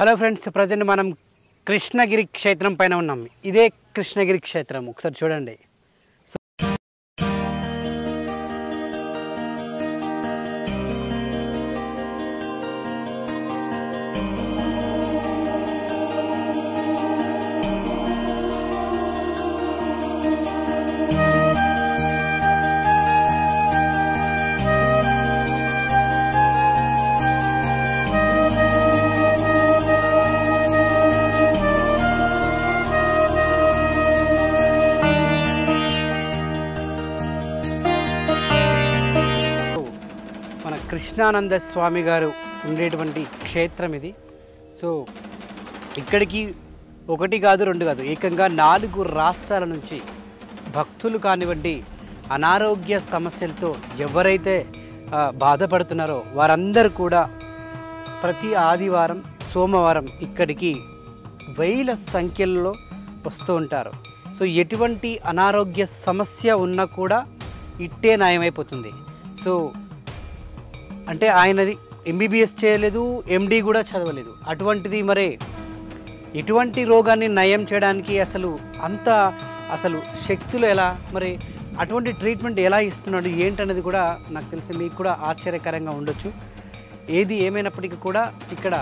Hello friends, present మనం కృష్ణగిరి క్షేత్రం పైన ఉన్నాం. ఇదే కృష్ణగిరి క్షేత్రం, ఒకసారి చూడండి. మన కృష్ణానంద స్వామి గారు ఉండేటువంటి క్షేత్రం ఇది. సో ఇక్కడికి ఒకటి కాదు, రెండు కాదు, ఏకంగా 4 రాష్ట్రాల నుంచి భక్తులు కానివ్వండి, అనారోగ్య సమస్యలతో ఎవరైతే బాధపడుతున్నారో వారందరూ కూడా ప్రతి ఆదివారం, సోమవారం ఇక్కడికి వేల సంఖ్యల్లో వస్తూ ఉంటారు. సో ఎటువంటి అనారోగ్య సమస్య ఉన్నా కూడా ఇట్టే నయమైపోతుంది. సో అంటే ఆయనది ఎంబీబీఎస్ చేయలేదు, ఎండి కూడా చదవలేదు. అటువంటిది మరి ఇటువంటి రోగాన్ని నయం చేయడానికి అసలు శక్తులు ఎలా, మరి అటువంటి ట్రీట్మెంట్ ఎలా ఇస్తున్నాడు ఏంటనేది కూడా నాకు తెలిసి మీకు కూడా ఆశ్చర్యకరంగా ఉండొచ్చు. ఏది ఏమైనప్పటికీ కూడా ఇక్కడ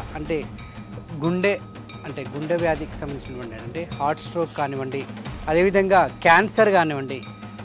గుండె వ్యాధికి సంబంధించినటువంటి అంటే హార్ట్ స్ట్రోక్ కానివ్వండి, అదేవిధంగా క్యాన్సర్ కానివ్వండి,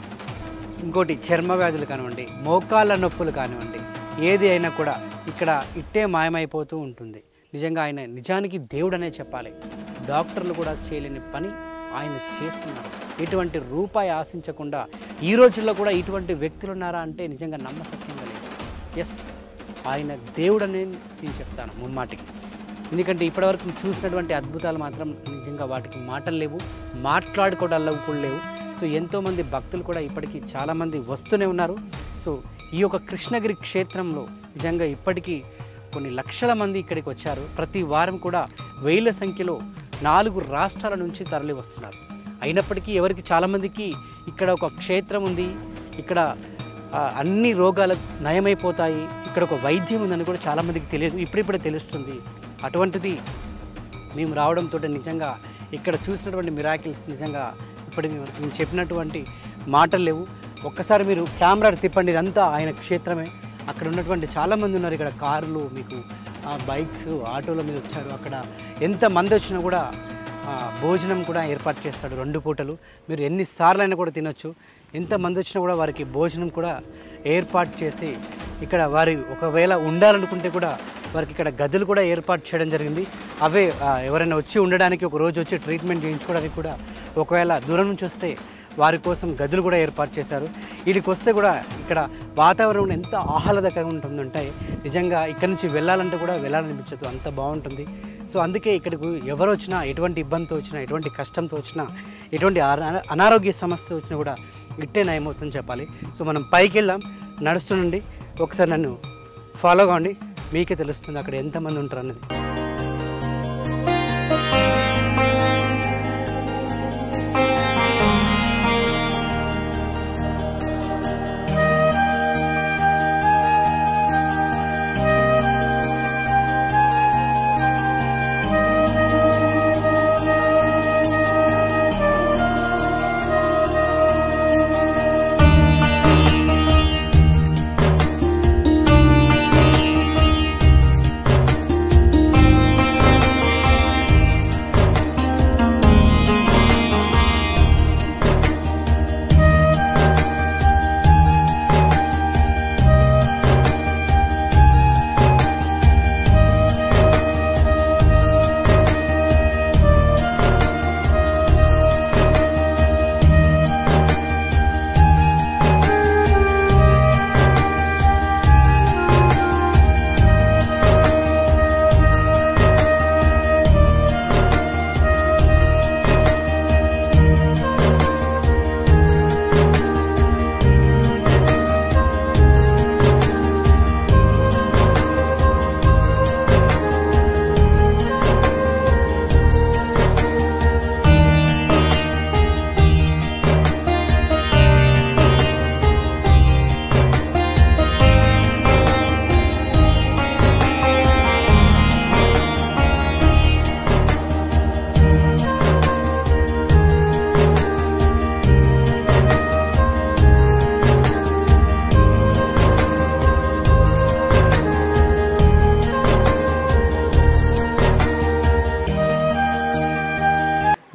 ఇంకోటి చర్మ వ్యాధులు కానివ్వండి, మోకాళ్ళ నొప్పులు కానివ్వండి, ఏది అయినా కూడా ఇక్కడ ఇట్టే మాయమైపోతూ ఉంటుంది. నిజంగా ఆయన నిజానికి దేవుడనే చెప్పాలి. డాక్టర్లు కూడా చేయలేని పని ఆయన చేస్తున్నారు. ఎటువంటి రూపాయి ఆశించకుండా. ఈ రోజుల్లో కూడా ఇటువంటి వ్యక్తులు ఉన్నారా అంటే నిజంగా నమ్మశక్యంగా లేదు. ఎస్, ఆయన దేవుడనే నేను చెప్తాను ముమ్మాటికి. ఎందుకంటే ఇప్పటివరకు చూసినటువంటి అద్భుతాలు మాత్రం నిజంగా వాటికి మాటలు లేవు, మాట్లాడుకోవడాలు కూడా లేవు. సో ఎంతోమంది భక్తులు కూడా ఇప్పటికీ చాలామంది వస్తూనే ఉన్నారు. సో ఈ యొక్క కృష్ణగిరి క్షేత్రంలో నిజంగా ఇప్పటికీ కొన్ని లక్షల మంది ఇక్కడికి వచ్చారు. ప్రతి వారం కూడా వేల సంఖ్యలో 4 రాష్ట్రాల నుంచి తరలి వస్తున్నారు. అయినప్పటికీ ఎవరికి చాలామందికి ఇక్కడ ఒక క్షేత్రం ఉంది, ఇక్కడ అన్ని రోగాలు నయమైపోతాయి, ఇక్కడ ఒక వైద్యం ఉందని కూడా చాలామందికి తెలియదు. ఇప్పుడిప్పుడే తెలుస్తుంది. అటువంటిది మేము రావడంతో నిజంగా ఇక్కడ చూసినటువంటి మిరాకిల్స్ నిజంగా ఇప్పటికి మేము చెప్పినటువంటి మాటలు లేవు. ఒక్కసారి మీరు కెమెరా తిప్పండి, ఇదంతా ఆయన క్షేత్రమే. అక్కడ ఉన్నటువంటి చాలామంది ఉన్నారు. ఇక్కడ కార్లు, మీకు బైక్స్, ఆటోల మీద వచ్చారు. అక్కడ ఎంతమంది వచ్చినా కూడా భోజనం కూడా ఏర్పాటు చేస్తాడు. 2 పూటలు మీరు ఎన్నిసార్లు అయినా కూడా తినొచ్చు. ఎంతమంది వచ్చినా కూడా వారికి భోజనం కూడా ఏర్పాటు చేసి ఇక్కడ వారి ఒకవేళ ఉండాలనుకుంటే కూడా వారికి ఇక్కడ గదులు కూడా ఏర్పాటు చేయడం జరిగింది. అవే ఎవరైనా వచ్చి ఉండడానికి, ఒక రోజు వచ్చి ట్రీట్మెంట్ చేయించుకోవడానికి కూడా ఒకవేళ దూరం నుంచి వస్తే వారి కోసం గదులు కూడా ఏర్పాటు చేశారు. వీటికి వస్తే కూడా ఇక్కడ వాతావరణం ఎంత ఆహ్లాదకరంగా ఉంటుందంటే నిజంగా ఇక్కడ నుంచి వెళ్ళాలంటే కూడా వెళ్ళాలనిపించదు, అంత బాగుంటుంది. సో అందుకే ఇక్కడికి ఎవరు వచ్చినా, ఎటువంటి ఇబ్బందితో వచ్చినా, ఎటువంటి కష్టంతో వచ్చినా, ఎటువంటి అనారోగ్య సమస్యతో వచ్చినా కూడా ఇట్టే నయమవుతుందని చెప్పాలి. సో మనం పైకి వెళ్దాం, నడుస్తుండండి. ఒకసారి నన్ను ఫాలో కావండి, మీకే తెలుస్తుంది అక్కడ ఎంతమంది ఉంటారు అన్నది.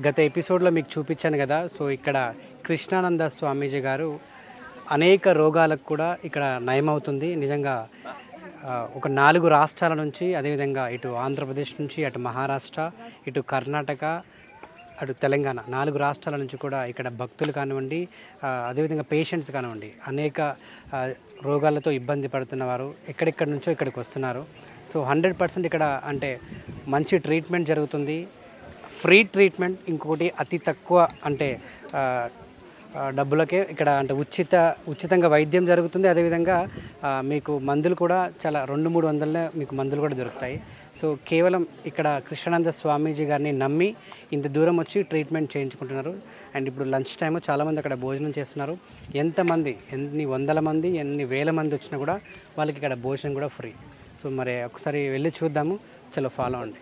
గత ఎపిసోడ్లో మీకు చూపించాను కదా. సో ఇక్కడ కృష్ణానంద స్వామీజీ గారు అనేక రోగాలకు కూడా ఇక్కడ నయమవుతుంది. నిజంగా ఒక 4 రాష్ట్రాల నుంచి, అదేవిధంగా ఇటు ఆంధ్రప్రదేశ్ నుంచి, అటు మహారాష్ట్ర, ఇటు కర్ణాటక, అటు తెలంగాణ 4 రాష్ట్రాల నుంచి కూడా ఇక్కడ భక్తులు కానివ్వండి, అదేవిధంగా పేషెంట్స్ కానివ్వండి, అనేక రోగాలతో ఇబ్బంది పడుతున్న వారు ఎక్కడెక్కడి నుంచో ఇక్కడికి వస్తున్నారు. సో 100% ఇక్కడ అంటే మంచి ట్రీట్మెంట్ జరుగుతుంది, ఫ్రీ ట్రీట్మెంట్. ఇంకొకటి అతి తక్కువ అంటే డబ్బులకే ఇక్కడ అంటే ఉచితంగా వైద్యం జరుగుతుంది. అదేవిధంగా మీకు మందులు కూడా చాలా 200-300 మీకు మందులు కూడా దొరుకుతాయి. సో కేవలం ఇక్కడ కృష్ణానంద స్వామీజీ గారిని నమ్మి ఇంత దూరం వచ్చి ట్రీట్మెంట్ చేయించుకుంటున్నారు. అండ్ ఇప్పుడు లంచ్ టైం చాలామంది అక్కడ భోజనం చేస్తున్నారు. ఎంతమంది, ఎన్ని వందల మంది, ఎన్ని వేల మంది వచ్చినా కూడా వాళ్ళకి ఇక్కడ భోజనం కూడా ఫ్రీ. సో మరి ఒకసారి వెళ్ళి చూద్దాము. చలో ఫాలో అండి.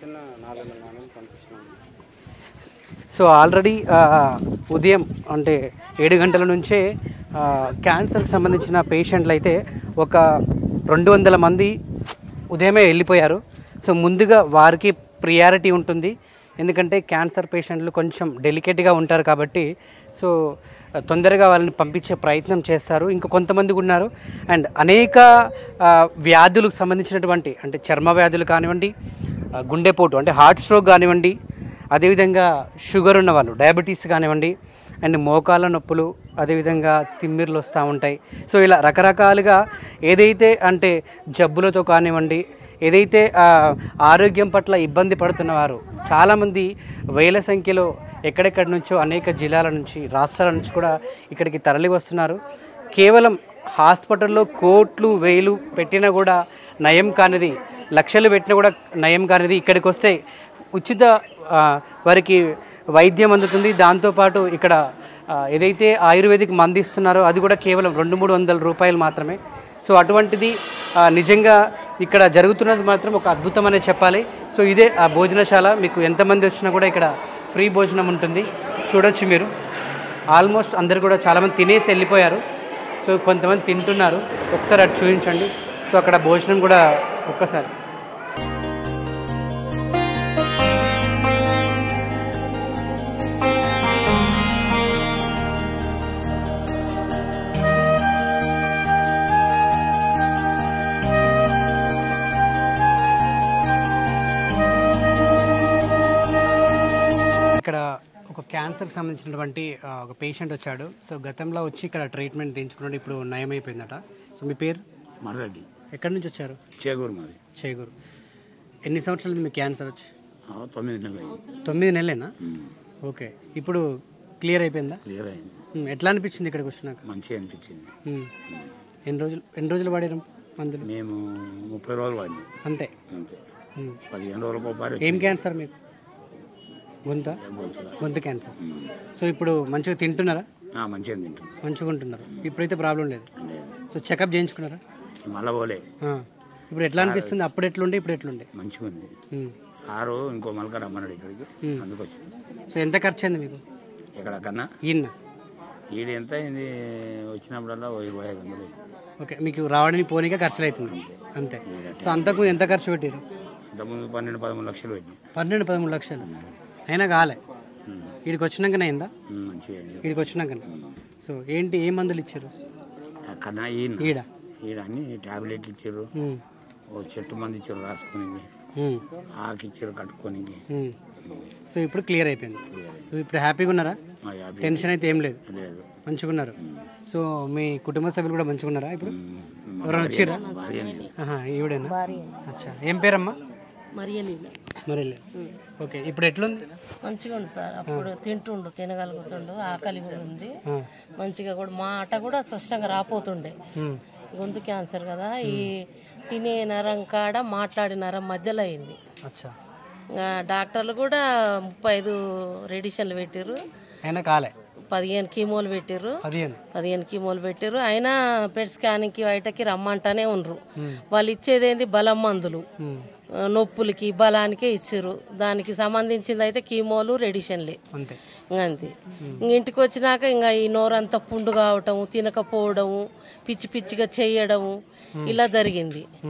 సో ఆల్రెడీ ఉదయం అంటే 7 గంటల నుంచే క్యాన్సర్కి సంబంధించిన పేషెంట్లు అయితే ఒక 200 మంది ఉదయమే వెళ్ళిపోయారు. సో ముందుగా వారికి ప్రియారిటీ ఉంటుంది, ఎందుకంటే క్యాన్సర్ పేషెంట్లు కొంచెం డెలికేట్గా ఉంటారు కాబట్టి సో తొందరగా వాళ్ళని పంపించే ప్రయత్నం చేస్తారు. ఇంకా కొంతమంది ఉన్నారు. అండ్ అనేక వ్యాధులకు సంబంధించినటువంటి అంటే చర్మ వ్యాధులు కానివ్వండి, గుండెపోటు అంటే హార్ట్ స్ట్రోక్ కానివ్వండి, అదేవిధంగా షుగర్ ఉన్న వాళ్ళు, డయాబెటీస్ కానివ్వండి, అండ్ మోకాళ్ళ నొప్పులు, అదేవిధంగా తిమ్మిర్లు వస్తూ ఉంటాయి. సో ఇలా రకరకాలుగా ఏదైతే అంటే జబ్బులతో కానివ్వండి, ఏదైతే ఆరోగ్యం పట్ల ఇబ్బంది పడుతున్నవారు చాలామంది వేల సంఖ్యలో ఎక్కడెక్కడి నుంచో అనేక జిల్లాల నుంచి, రాష్ట్రాల నుంచి కూడా ఇక్కడికి తరలి వస్తున్నారు. కేవలం హాస్పిటల్లో కోట్లు వేలు పెట్టినా కూడా నయం కానిది, లక్షలు పెట్టినా కూడా నయం కానిది ఇక్కడికి వస్తే ఉచిత వారికి వైద్యం అందుతుంది. దాంతోపాటు ఇక్కడ ఏదైతే ఆయుర్వేదిక్ మందు ఇస్తున్నారో అది కూడా కేవలం 200-300 రూపాయలు మాత్రమే. సో అటువంటిది నిజంగా ఇక్కడ జరుగుతున్నది మాత్రం ఒక అద్భుతం అనే చెప్పాలి. సో ఇదే ఆ భోజనశాల. మీకు ఎంతమంది వచ్చినా కూడా ఇక్కడ ఫ్రీ భోజనం ఉంటుంది. చూడొచ్చు మీరు. ఆల్మోస్ట్ అందరు కూడా చాలామంది తినేసి వెళ్ళిపోయారు. సో కొంతమంది తింటున్నారు. ఒకసారి అటు చూపించండి. సో అక్కడ భోజనం కూడా ఒక్కసారి. ఇక్కడ ఒక క్యాన్సర్కి సంబంధించినటువంటి ఒక పేషెంట్ వచ్చాడు. సో గతంలో వచ్చి ఇక్కడ ట్రీట్మెంట్ తీయించుకున్నాడు, ఇప్పుడు నయం అయిపోయిందట. సో మీ పేరు? మర్రెడ్డి. ఎక్కడి నుంచి వచ్చారు? చేగూరు. మాది చేగూరు. ఎన్ని సంవత్సరాలు మీకు క్యాన్సర్ వచ్చి? 9 నెలలు. 9 నెలలేనా? ఓకే. ఇప్పుడు క్లియర్ అయిపోయిందా? క్లియర్ అయింది. ఎట్లా అనిపించింది ఇక్కడికి వచ్చినాక? మంచిగా అనిపించింది. ఎన్ని రోజులు వాడారు మందులు? మేము 30 రోజులు వాడినాం. అంతే. 15 రోజులకు ఒకసారి. ఏం క్యాన్సర్ మీకు? గొంతు క్యాన్సర్. సో ఇప్పుడు మంచిగా తింటున్నారా? మంచిగా తింటున్నాం. మంచిగా ఉంటున్నారు. ఇప్పుడైతే ప్రాబ్లం లేదు. సో చెకప్ చేయించుకున్నారా? మళ్ళా పోలే. ఇప్పుడు ఎట్లా అనిపిస్తుంది? అప్పుడు ఎట్లుండే, ఇప్పుడు ఎట్లుండే? మంచిగా ఉంది. సారు ఇంకో మలక రమ్మన్నాడు ఇక్కడికి, అందుకు వచ్చింది. సో ఎంత ఖర్చు అయింది మీకు ఇక్కడ కన్నా? ఈడ ఎంత అయింది వచ్చినప్పుడల్లా 2500. ఓకే. మీకు రావడానికి పోనీగా ఖర్చులు అవుతుంది అంతే. సో అంతకు ఎంత ఖర్చు పెట్టారు? ఇంతకుముందు 12-13 లక్షలు పెట్టినాం. 12-13 లక్షలు అయినా కాలే. వీడికి వచ్చినాకనే అయిందా? మంచిగా వీడికి వచ్చినాకనే. సో ఏంటి, ఏ మందులు ఇచ్చారు? కన్నా ఈడ అన్ని టాబ్లెట్లు ఇచ్చారు, ఓ చెట్టు మంది ఇచ్చారు రాసుకొని, ఆకు ఇచ్చారు కట్టుకోనికి. సో ఇప్పుడు క్లియర్ అయిపోయింది. సో ఇప్పుడు హ్యాపీగా ఉన్నారా? టెన్షన్ అయితే ఏం లేదు, మంచిగా ఉన్నారు. సో మీ కుటుంబ సభ్యులు కూడా మంచిగా ఉన్నారా? ఇప్పుడు ఎవరైనా వచ్చిరా? ఈవిడేనా? అచ్చా. ఏం పేరమ్మా? మరియలి. ఓకే. ఇప్పుడు ఎట్లుంది? మంచిగా ఉంది సార్. అప్పుడు తింటుండు, తినగలుగుతుండు, ఆకలి కూడా ఉంది మంచిగా. కూడా మాట కూడా స్పష్టంగా రాపోతుండే. గొంతు క్యాన్సర్ కదా, ఈ తినే నరం కాడ మాట్లాడే నరం మధ్యలో అయింది. డాక్టర్లు కూడా 35 రేడియేషన్లు పెట్టారు, అయినా కాలే. 15 కీమోలు పెట్టారు, 15 కీమోలు పెట్టారు. అయినా పెట్ స్కానింగ్కి బయటకి రమ్మంటానే ఉండరు. వాళ్ళు ఇచ్చేది ఏంది బలం మందులు, నొప్పులకి బలానికే ఇచ్చారు. దానికి సంబంధించింది అయితే కీమోలు రేడియేషన్లే అంతే. ఇంటికి వచ్చినాక ఇంకా ఈ నోరంతా పుండు కావటము, తినకపోవడము, పిచ్చి పిచ్చిగా చేయడము ఇలా జరిగింది.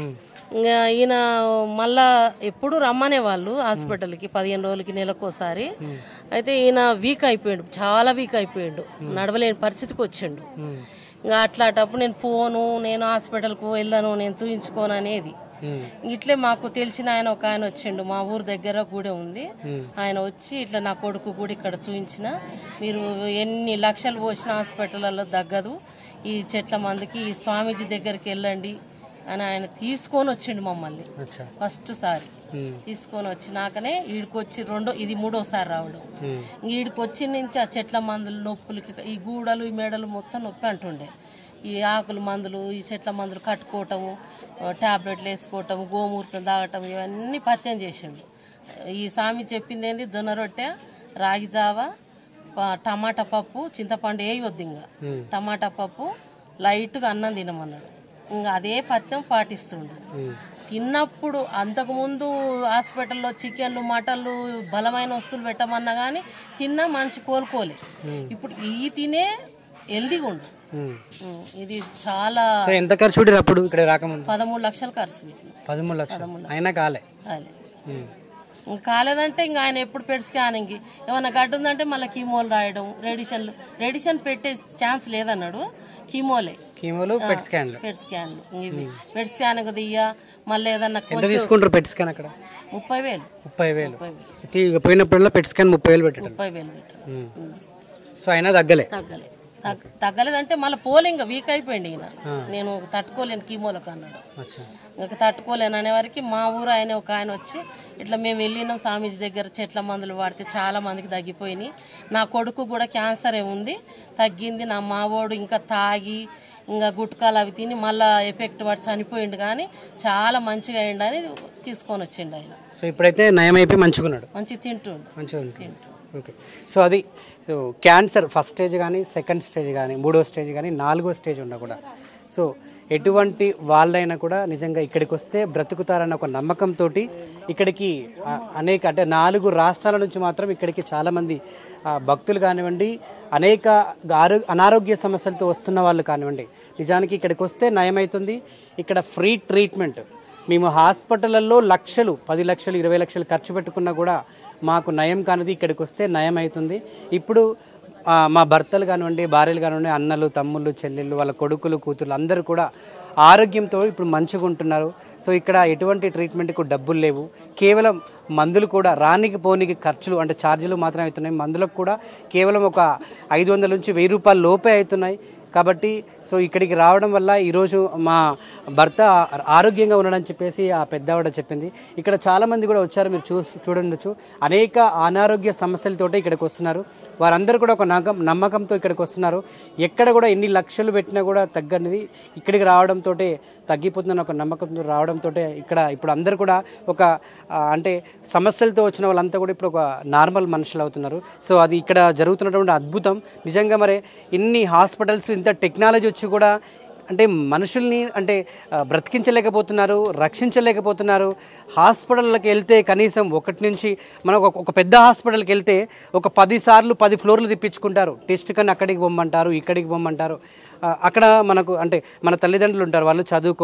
ఇంకా ఈయన మళ్ళా ఎప్పుడు రమ్మనే వాళ్ళు హాస్పిటల్కి 15 రోజులకి నెలకోసారి. అయితే ఈయన వీక్ అయిపోయాడు, చాలా వీక్ అయిపోయాడు, నడవలేని పరిస్థితికి వచ్చిండు. ఇంకా అట్లాంటప్పుడు నేను పోను, నేను హాస్పిటల్కు వెళ్ళను, నేను చూయించుకోను అనేది. ఇట్లే మాకు తెలిసిన ఆయన ఒక ఆయన వచ్చిండు, మా ఊరు దగ్గర గుడి ఉంది, ఆయన వచ్చి ఇట్లా నా కొడుకు కూడా ఇక్కడ చూయించిన, మీరు ఎన్ని లక్షలు పోసిన హాస్పిటల్లో తగ్గదు, ఈ చెట్ల మందికి ఈ స్వామీజీ దగ్గరికి వెళ్ళండి అని ఆయన తీసుకొని వచ్చిండు మమ్మల్ని. ఫస్ట్ సారి తీసుకొని వచ్చినాకనే ఈడికొచ్చి ఇది 3వసారి రావడం. ఈడికొచ్చి నుంచి ఆ చెట్ల మందులు నొప్పులకి ఈ గూడలు ఈ మెడలు మొత్తం నొప్పి అంటుండే. ఈ ఆకుల మందులు ఈ చెట్ల మందులు కట్టుకోవటము, టాబ్లెట్లు వేసుకోవటము, గోమూర్తం తాగటం, ఇవన్నీ పత్యం చేసిండు. ఈ స్వామి చెప్పింది ఏంది, జొన్న రొట్టె, రాగి జావ, టమాటా పప్పు, చింతపండు వేయొద్దు, ఇంకా టమాటా పప్పు, లైట్గా అన్నం తినమన్నాడు. ఇంకా అదే పత్యం పాటిస్తుండు. తిన్నప్పుడు అంతకుముందు హాస్పిటల్లో చికెన్లు మటన్లు బలమైన వస్తువులు పెట్టమన్నా కానీ తిన్నా మనిషి కోలుకోలే. ఇప్పుడు ఈ తినే హెల్దీగా ఉండు. ఇది చాలా ఎంత ఖర్చు పెట్టారు అప్పుడు ఇక్కడ రాకముందు? 13 లక్షలు ఖర్చు పెట్టింది. 13 లక్షలు అయినా కాలే. ఇంకా కాలేదంటే ఇంకా ఆయన ఎప్పుడు పెట్ స్కానింగ్ ఏమన్నా గడ్డ ఉందంటే మళ్ళీ కీమోలు రాయడం, రేడియేషన్ పెట్టే ఛాన్స్ లేదన్నాడు. కీమోలు పెట్ స్కాన్లు ఇవి పెట్ స్కాన్ దియ్య మళ్ళీ ఏదన్నా తీసుకుంటారు. పెట్ స్కాన్ అక్కడ 30,000 పోయినప్పుడల్లా పెట్ స్కాన్ 30,000 పెట్టారు. 30,000 పెట్టారు. సో అయినా తగ్గలేదంటే మళ్ళీ పోలింగ్ వీక్ అయిపోయింది. ఈయన నేను తట్టుకోలేను కీమోలకు అన్నాడు. ఇంకా తట్టుకోలేను అనేవారికి మా ఊరు ఆయన ఒక ఆయన వచ్చి ఇట్లా మేము వెళ్ళినాం స్వామీజీ దగ్గర, చెట్ల మందులు వాడితే చాలా మందికి తగ్గిపోయినాయి, నా కొడుకు కూడా క్యాన్సరే ఉంది తగ్గింది, నా మావోడు ఇంకా తాగి ఇంకా గుట్కాలు అవి తిని మళ్ళీ ఎఫెక్ట్ పడి చనిపోయిండు, కానీ చాలా మంచిగా అయ్యిండు అని తీసుకొని వచ్చిండు ఆయన. సో ఇప్పుడైతే నయం అయిపోయి మంచిగున్నాడు, మంచిగా తింటుండు. ఓకే. సో అది క్యాన్సర్ ఫస్ట్ స్టేజ్ కానీ, సెకండ్ స్టేజ్ కానీ, 3వ స్టేజ్ కానీ, 4వ స్టేజ్ ఉన్నా కూడా సో ఎటువంటి వాళ్ళైనా కూడా నిజంగా ఇక్కడికి వస్తే బ్రతుకుతారన్న ఒక నమ్మకంతో ఇక్కడికి అనేక అంటే 4 రాష్ట్రాల నుంచి మాత్రం ఇక్కడికి చాలామంది భక్తులు కానివ్వండి, అనేక అనారోగ్య సమస్యలతో వస్తున్న వాళ్ళు కానివ్వండి, నిజానికి ఇక్కడికి వస్తే నయమవుతుంది. ఇక్కడ ఫ్రీ ట్రీట్మెంట్. మేము హాస్పిటళ్ళల్లో లక్షలు 10 లక్షలు 20 లక్షలు ఖర్చు పెట్టుకున్నా కూడా మాకు నయం కానిది ఇక్కడికి వస్తే నయం అవుతుంది. ఇప్పుడు మా భర్తలు కానివ్వండి, భార్యలు కానివ్వండి, అన్నలు, తమ్ముళ్ళు, చెల్లెళ్ళు, వాళ్ళ కొడుకులు, కూతుర్లు అందరూ కూడా ఆరోగ్యంతో ఇప్పుడు మంచిగా ఉంటున్నారు. సో ఇక్కడ ఎటువంటి ట్రీట్మెంట్కు డబ్బులు లేవు, కేవలం మందులు కూడా రానికి పోనీకి ఖర్చులు అంటే ఛార్జీలు మాత్రమే అవుతున్నాయి. మందులకు కూడా కేవలం ఒక 500 నుంచి 1000 రూపాయల లోపే అవుతున్నాయి. కాబట్టి సో ఇక్కడికి రావడం వల్ల ఈరోజు మా భర్త ఆరోగ్యంగా ఉన్నాడని చెప్పేసి ఆ పెద్దవాడ చెప్పింది. ఇక్కడ చాలామంది కూడా వచ్చారు, మీరు చూడొచ్చు. అనేక అనారోగ్య సమస్యలతోటే ఇక్కడికి వస్తున్నారు. వారందరూ కూడా ఒక నమ్మకంతో ఇక్కడికి వస్తున్నారు. ఎక్కడ కూడా ఎన్ని లక్షలు పెట్టినా కూడా తగ్గనిది ఇక్కడికి రావడంతో తగ్గిపోతుందని ఒక నమ్మకంతో రావడంతో ఇక్కడ ఇప్పుడు అందరూ కూడా ఒక అంటే సమస్యలతో వచ్చిన వాళ్ళంతా కూడా ఇప్పుడు ఒక నార్మల్ మనుషులు అవుతున్నారు. సో అది ఇక్కడ జరుగుతున్నటువంటి అద్భుతం నిజంగా. మరి ఇన్ని హాస్పిటల్స్, ఇంత టెక్నాలజీ వచ్చి కూడా అంటే మనుషుల్ని అంటే బ్రతికించలేకపోతున్నారు, రక్షించలేకపోతున్నారు. హాస్పిటల్కి వెళ్తే కనీసం ఒకటి నుంచి మనం ఒక పెద్ద హాస్పిటల్కి వెళ్తే ఒక 10 సార్లు 10 ఫ్లోర్లు తిప్పించుకుంటారు. టెస్ట్ కన్నా అక్కడికి పొమ్మంటారు, ఇక్కడికి పొమ్మంటారు. అక్కడ మనకు అంటే మన తల్లిదండ్రులు ఉంటారు, వాళ్ళు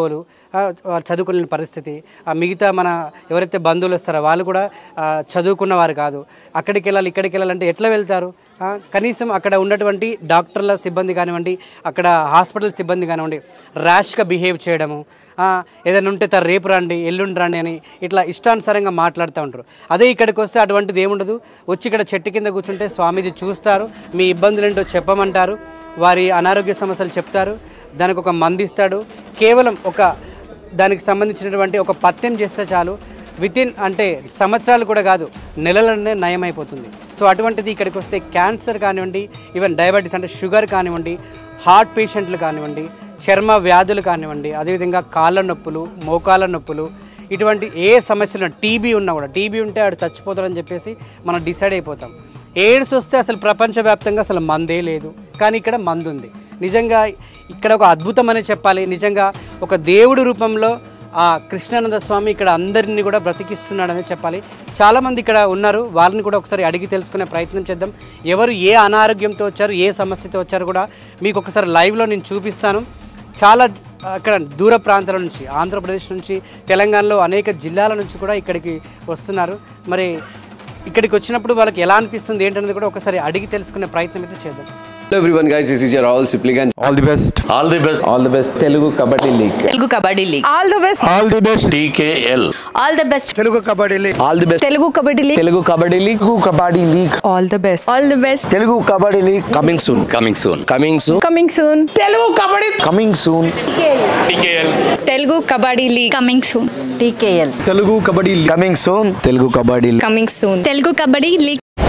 చదువుకోలేని పరిస్థితి. మిగతా మన ఎవరైతే బంధువులు వస్తారో వాళ్ళు కూడా చదువుకున్నవారు కాదు. అక్కడికి వెళ్ళాలి, ఇక్కడికి వెళ్ళాలంటే ఎట్లా వెళ్తారు? కనీసం అక్కడ ఉన్నటువంటి డాక్టర్ల సిబ్బంది కానివ్వండి, అక్కడ హాస్పిటల్ సిబ్బంది కానివ్వండి, ర్యాష్గా బిహేవ్ చేయడము, ఏదైనా ఉంటే రేపు రండి, ఎల్లుండి రండి అని ఇట్లా ఇష్టానుసారంగా మాట్లాడుతూ ఉంటారు. అదే ఇక్కడికి వస్తే అటువంటిది ఏముండదు. వచ్చి ఇక్కడ చెట్టు కింద కూర్చుంటే స్వామీజీ చూస్తారు, మీ ఇబ్బందులు ఏంటో చెప్పమంటారు, వారి అనారోగ్య సమస్యలు చెప్తారు, దానికి ఒక మందు ఇస్తాడు. కేవలం ఒక దానికి సంబంధించినటువంటి ఒక పత్యం చేస్తే చాలు, వితిన్ అంటే సంవత్సరాలు కూడా కాదు, నెలలనే నయమైపోతుంది. సో అటువంటిది ఇక్కడికి వస్తే క్యాన్సర్ కానివ్వండి, ఈవెన్ డయాబెటీస్ అంటే షుగర్ కానివ్వండి, హార్ట్ పేషెంట్లు కానివ్వండి, చర్మ వ్యాధులు కానివ్వండి, అదేవిధంగా కాళ్ళ నొప్పులు, మోకాళ్ళ నొప్పులు, ఇటువంటి ఏ సమస్యలు, టీబీ ఉన్నా కూడా, టీబీ ఉంటే ఆడు చచ్చిపోతాడని చెప్పేసి మనం డిసైడ్ అయిపోతాం. ఎయిడ్స్ వస్తే అసలు ప్రపంచవ్యాప్తంగా అసలు మందే లేదు, కానీ ఇక్కడ మందు ఉంది. నిజంగా ఇక్కడ ఒక అద్భుతం అని చెప్పాలి. నిజంగా ఒక దేవుడి రూపంలో ఆ కృష్ణానంద స్వామి ఇక్కడ అందరినీ కూడా బ్రతికిస్తున్నాడని చెప్పాలి. చాలామంది ఇక్కడ ఉన్నారు, వాళ్ళని కూడా ఒకసారి అడిగి తెలుసుకునే ప్రయత్నం చేద్దాం. ఎవరు ఏ అనారోగ్యంతో వచ్చారు, ఏ సమస్యతో వచ్చారు కూడా మీకు ఒకసారి లైవ్లో నేను చూపిస్తాను. చాలా అక్కడ దూర ప్రాంతాల నుంచి, ఆంధ్రప్రదేశ్ నుంచి, తెలంగాణలో అనేక జిల్లాల నుంచి కూడా ఇక్కడికి వస్తున్నారు. మరి ఇక్కడికి వచ్చినప్పుడు వాళ్ళకి ఎలా అనిపిస్తుంది ఏంటనేది కూడా ఒకసారి అడిగి తెలుసుకునే ప్రయత్నం అయితే చేద్దాం. Hello everyone guys, this is your Rahul Sipligan. All the best. All the best. All the best. Telugu Kabaddi League. Telugu Kabaddi League. All the best. All the best. TKL. All the best. Telugu Kabaddi League. All the best. Telugu Kabaddi League. Telugu Kabaddi League. Telugu Kabaddi League. All the best. All the best. Telugu Kabaddi League. Coming soon. Coming soon. Coming soon. Coming soon. Telugu Kabaddi. Coming soon. TKL. Telugu Kabaddi League. Coming soon. TKL. Telugu Kabaddi League. Coming soon. Telugu Kabaddi League. Coming soon. Telugu Kabaddi League.